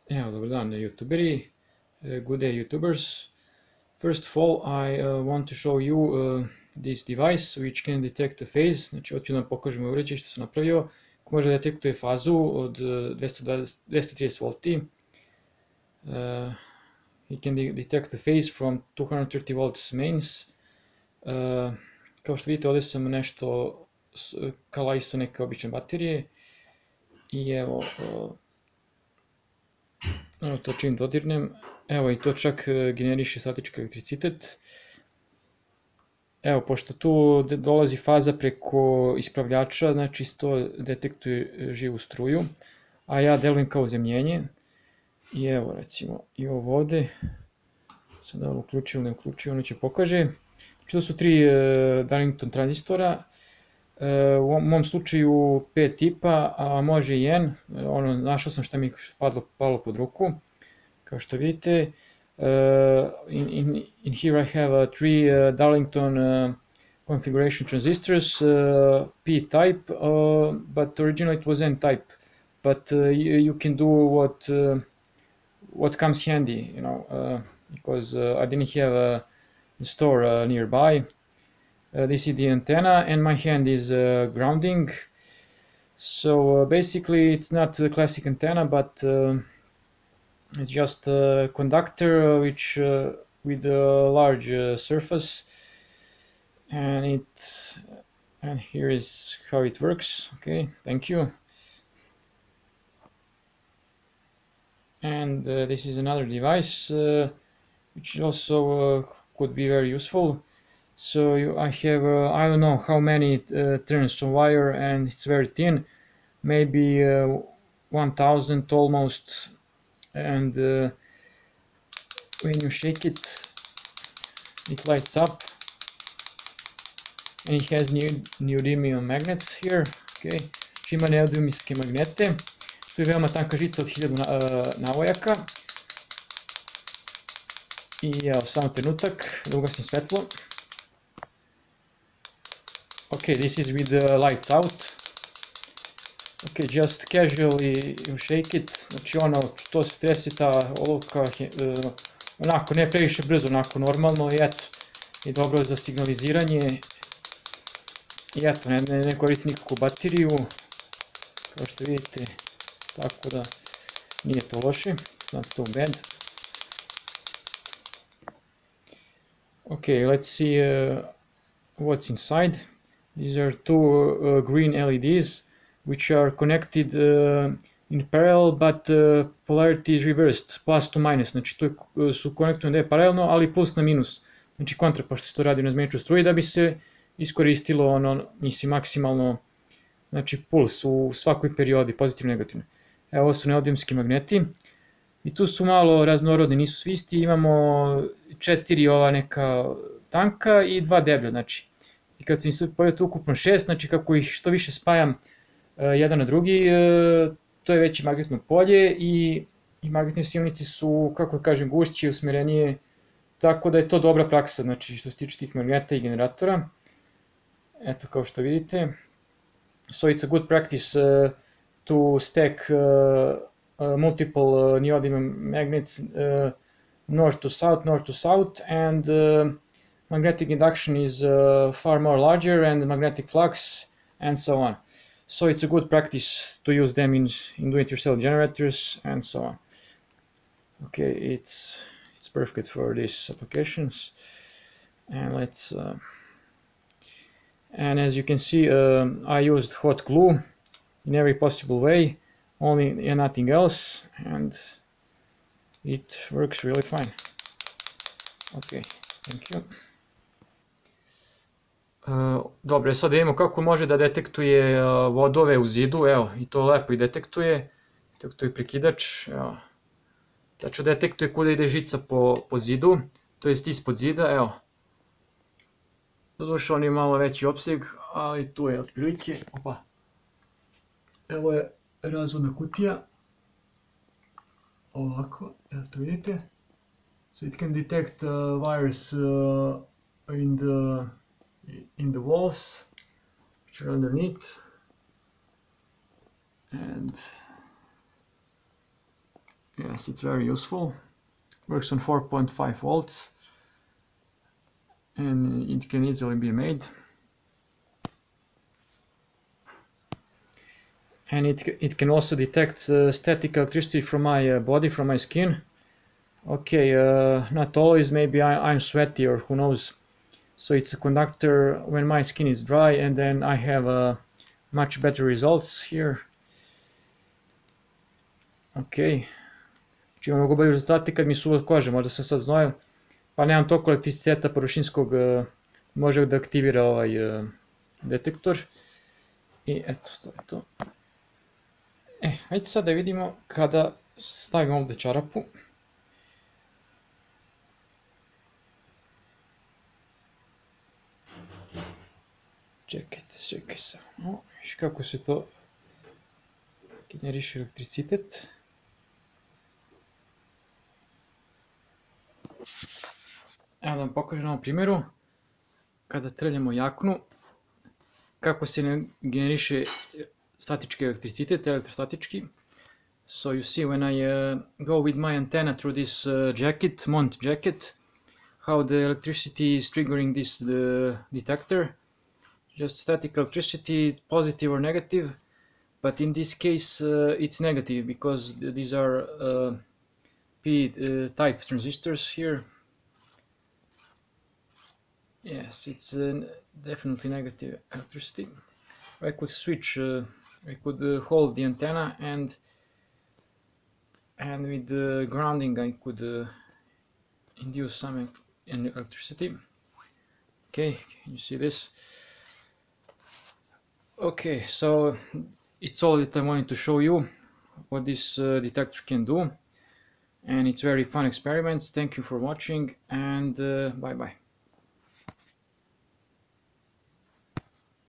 Evo, dobar dan YouTuberi, good day YouTubers. First of all, I want to show you this device which can detect a phase. Znači, hoću da vam pokažem uređaj što sam napravio, koji može da detektuje fazu od 230 volti. He can detect a phase from 230 volts mains. Kao što vidite, ovdje sam nešto kao isto neke obične baterije. I evo, to čim dodirnem, evo i to čak generiše statički elektricitet. Evo, pošto tu dolazi faza preko ispravljača, znači to detektuje živu struju, a ja delujem kao zemljenje. I evo, recimo, i ovo ovde, sad da li uključio ili ne uključio, ono će pokaže. Znači, to su 3 Darlington tranzistora, u mom slučaju 5 tipa, a može i N, našao sam šta mi palo pod ruku, kao što vidite. In here I have 3 Darlington configuration transistors, P-type, but originally it was N-type, but you can do what comes handy, you know, because I didn't have a store nearby. This is the antenna, and my hand is grounding. So basically, it's not the classic antenna, but it's just a conductor which with a large surface, and here is how it works. Okay, thank you. And this is another device which also could be very useful. So I have I don't know how many turns of wire, and it's very thin, maybe 1000 almost. And when you shake it, it lights up, and it has neodymium magnets here. Okay, ima neodimijske magnete. Tu je veoma tanka žica od 1000 navojaka. I evo, samo trenutak da ugasim svetlo. Okay, this is with the light out. Okay, just casually you shake it, znači to se trese ta olovka, onako ne previše brzo, onako normalno, i eto, i dobro za signaliziranje, i eto, ne koristi nikakvu bateriju, kao što vidite, tako da nije to loše, it's not too bad. Okay, let's see what's inside. These are 2 green LEDs which are connected in parallel, but polarity is reversed, plus to minus, znači to su konektovane paralelno, ali plus na minus, znači kontra, pošto se to radi na izmeniču struji, da bi se iskoristilo mislim, maksimalno, znači puls u svakoj periodi, pozitivno i negativno. Evo, ovo su neodimski magneti, i tu su malo raznorodni, nisu svi isti, imamo 4 ova neka tanka i 2 deblja, znači. I kad sam im pojavio ukupno 6, znači kako ih što više spajam jedan na drugi, to je veće magnetno polje i magnetne silnice su, kako da kažem, gušće, usmerenije, tako da je to dobra praksa, znači što se tiče tih magneta i generatora. Eto, kao što vidite. So it's a good practice to stack multiple neodymium magnets north to south, and magnetic induction is far more larger, and the magnetic flux, and so on. So it's a good practice to use them in do-it-yourself generators, and so on. Okay, it's perfect for these applications. And let's and as you can see, I used hot glue in every possible way, only and nothing else, and it works really fine. Okay, thank you. Dobro, sad vidimo kako može da detektuje vodove u zidu, evo, i to lepo i detektuje prekidač, evo, tačno detektuje kuda ide žica po zidu, to jest ispod zida, evo. Doduše on je malo veći opseg, ali tu je otprilike, opa, evo je razvodna kutija, ovako, evo to vidite, so it can detect wires in the walls which are underneath, and Yes, it's very useful. Works on 4.5 volts and it can easily be made. And it can also detect static electricity from my body, from my skin. Okay, not always, maybe I'm sweaty or who knows. So it's a conductor when my skin is dry, and then I have much better results here. Ok, znači imam mnogo bolji rezultati kad mi je suva koža, možda sam sad znojio, pa nemam toliko elektriciteta površinskog, može da aktivira ovaj detektor. I eto, to je to. Hajde sad da vidimo kada stavim ovde čarapu. Čekaj samo, viš kako se to generiše elektricitet. Evo da vam pokažem na ovom primjeru, kada trljamo jaknu, kako se generiše statički elektricitet, elektrostatički. So you see when I go with my antenna through this mount jacket, how the electricity is triggering this detector. Just static electricity, positive or negative, but in this case it's negative because these are P-type transistors here. Yes, it's definitely negative electricity. I could switch, I could hold the antenna, and with the grounding I could induce some electricity. Okay, can you see this? Okay, so it's all that I wanted to show you what this detector can do, and it's very fun experiments. Thank you for watching, and bye bye.